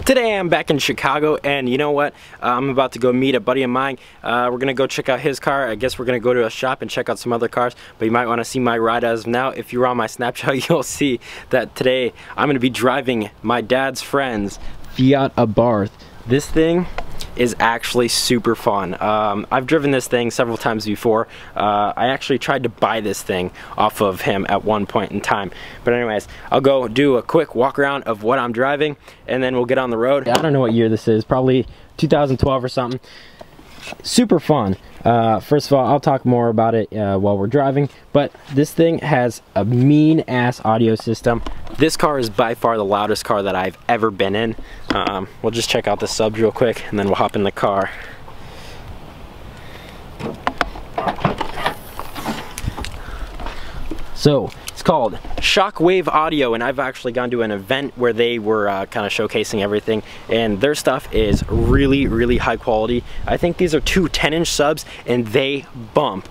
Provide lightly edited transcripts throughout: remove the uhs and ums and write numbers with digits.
Today I'm back in Chicago, and you know what? I'm about to go meet a buddy of mine. We're gonna go check out his car. I guess we're gonna go to a shop and check out some other cars, but you might want to see my ride as of now. If you're on my Snapchat, you'll see that today I'm gonna be driving my dad's friend's Fiat Abarth. This thing is actually super fun. I've driven this thing several times before. I actually tried to buy this thing off of him at one point in time. But anyways, I'll go do a quick walk around of what I'm driving and then we'll get on the road. I don't know what year this is, probably 2012 or something. Super fun. First of all, I'll talk more about it while we're driving, but this thing has a mean ass audio system. This car is by far the loudest car that I've ever been in. We'll just check out the subs real quick and then we'll hop in the car. So it's called Shockwave Audio, and I've actually gone to an event where they were kind of showcasing everything, and their stuff is really high quality. I think these are two 10-inch subs and they bump.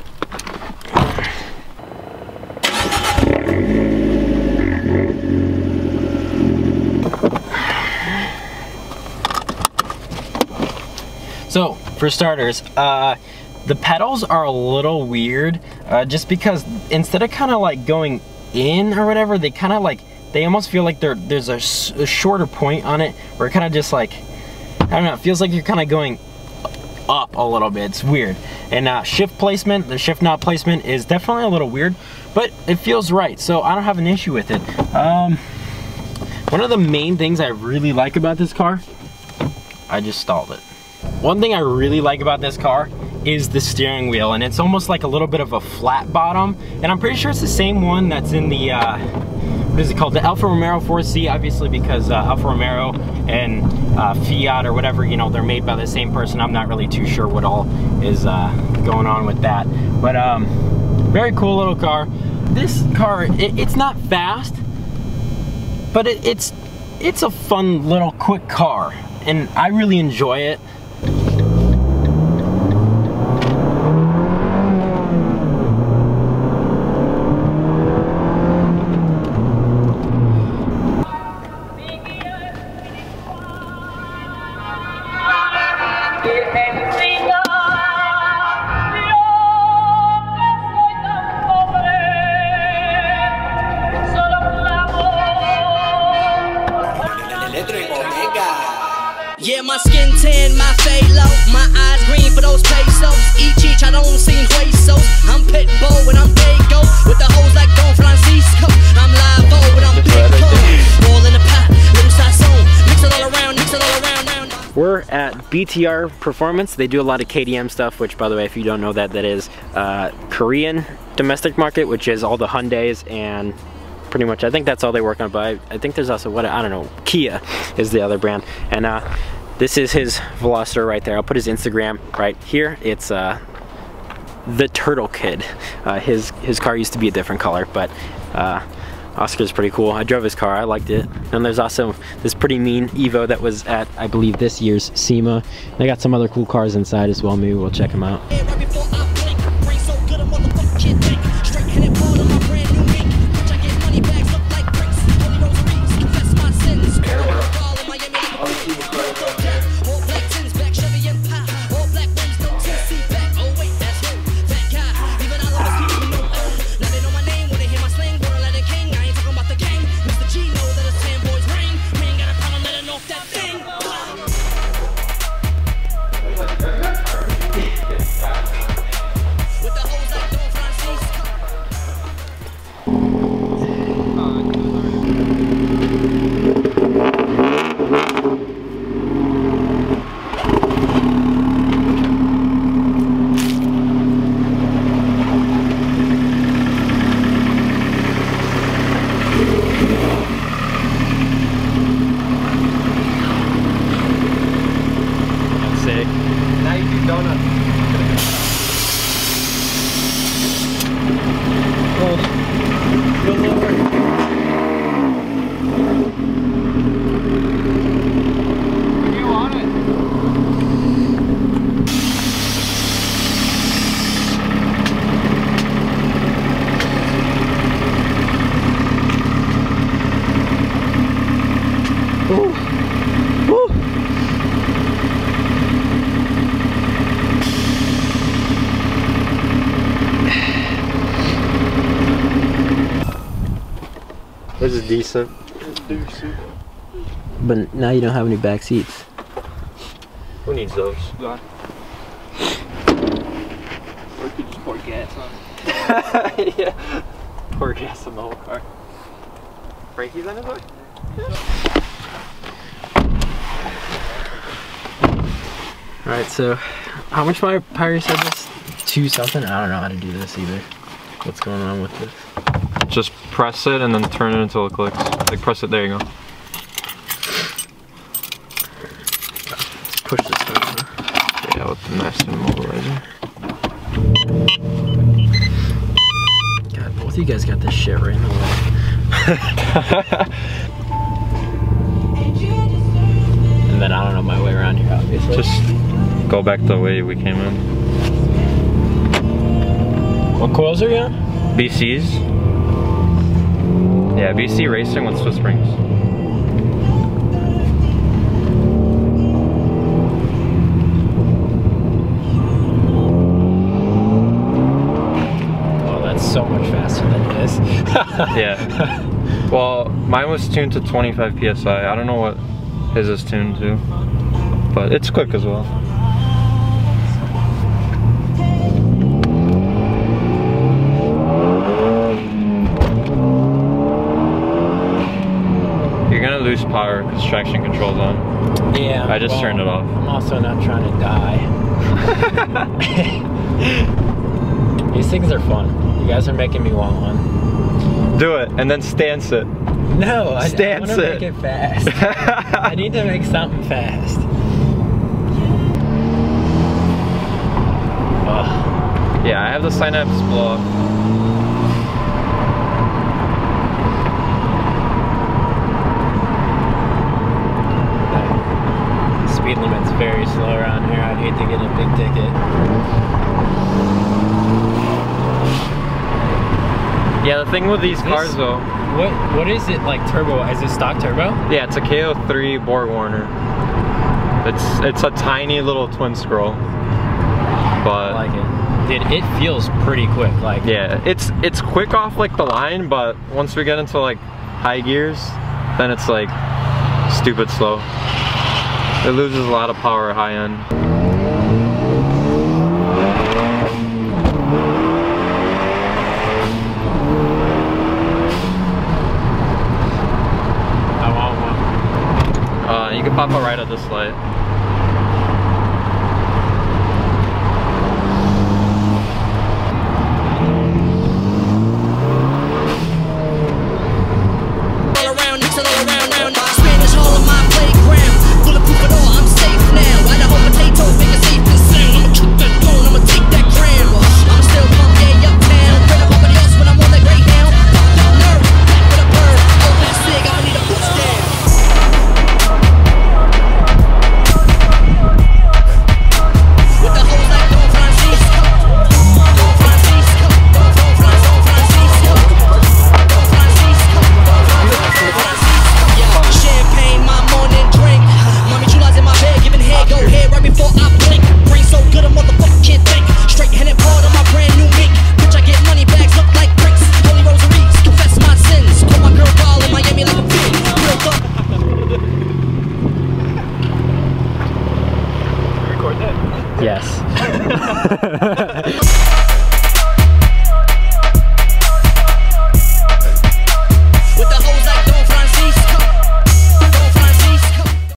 So for starters, the pedals are a little weird, just because instead of kind of like going in or whatever, they kind of like, they almost feel like there's a shorter point on it, where it kind of just like, I don't know, it feels like you're kind of going up a little bit. It's weird. And shift placement, the shift knob placement is definitely a little weird, but it feels right, so I don't have an issue with it. One of the main things I really like about this car, I just stalled it. One thing I really like about this car is the steering wheel, and it's almost like a little bit of a flat bottom, and I'm pretty sure it's the same one that's in the what is it called, the Alfa Romeo 4C, obviously, because Alfa Romeo and Fiat or whatever, you know, they're made by the same person. I'm not really too sure what all is going on with that, but very cool little car. This car, it's not fast, but it's a fun little quick car, and I really enjoy it. Yeah, my skin tan, my fade low, my eyes green for those pesos. Each, I don't sing huesos. I'm Pitbull and I'm Dago, with the hoes like Don Francisco. I'm Live-O and I'm Big Pole. All in the pot, little sazon, mix it all around, mix it all around. We're at BTR Performance. They do a lot of KTM stuff, which, by the way, if you don't know that, that is Korean domestic market, which is all the Hyundais and pretty much, I think that's all they work on, but I think there's also, what, I don't know, Kia is the other brand. And this is his Veloster right there. I'll put his Instagram right here. It's the Turtle Kid. His car used to be a different color, but Oscar's pretty cool. I drove his car, I liked it. And there's also this pretty mean Evo that was at, I believe, this year's SEMA. They got some other cool cars inside as well. Maybe we'll check them out. Now you do donuts. Go lower. This is decent. But now you don't have any back seats. Who needs those? Or you could just pour gas on it. Yeah. Pour gas on the whole car. Frankie's on his way? Alright, so how much my power said this? 2 something? I don't know how to do this either. What's going on with this? Just press it and then turn it until it clicks. Like press it, there you go. Let's push this button. Yeah, with the master immobilizer. God, both of you guys got this shit right in the way. And then I don't know my way around here, obviously. Just go back the way we came in. What coils are you on? BC's. Yeah, BC Racing with Swiss Springs. Oh, that's so much faster than this. Yeah. Well, mine was tuned to 25 PSI. I don't know what his is tuned to, but it's quick as well. You're gonna lose power because traction control's on. Yeah. I just turned it off. I'm also not trying to die. These things are fun. You guys are making me want one. Do it, and then stance it. No, I Stance want to it. make it fast. I need to make something fast. Ugh. Yeah, I have the Synapse blow up. Speed limit's very slow around here. I'd hate to get a big ticket. Yeah, the thing with these cars though. What is it like turbo? Is it stock turbo? Yeah, it's a KO3 BorgWarner. It's a tiny little twin scroll. But I like it. Dude, it feels pretty quick. Like yeah, it's quick off like the line, but once we get into like high gears, then it's like stupid slow. It loses a lot of power at high end. You can pop a right at this light. All around, mixing all around, Spanish all on my playground. Bulletproof it all, I'm safe now. Idaho potato, make it safe and sound. I'ma shoot that bone, I'ma take that crown. I'm still pump, yeah, uptown. Better nobody else when I'm on that Greyhound. Fuck that nerve, back with a bird. Open the cig, I'ma need a boost down. With the hoes like Don Francisco. Don Francisco. Don Francisco. Don Francisco. Yeah, champagne, my morning drink. Mommy chulas in my bed, giving head, go ahead right before I blink. Brain so good, a motherfucker can't think. Straight handed part of my brand new mink. Bitch, I get money bags, look like bricks. Holy rosaries, confess my sins. Call my girl doll in Miami like a pig. Real thug. Record that. yes.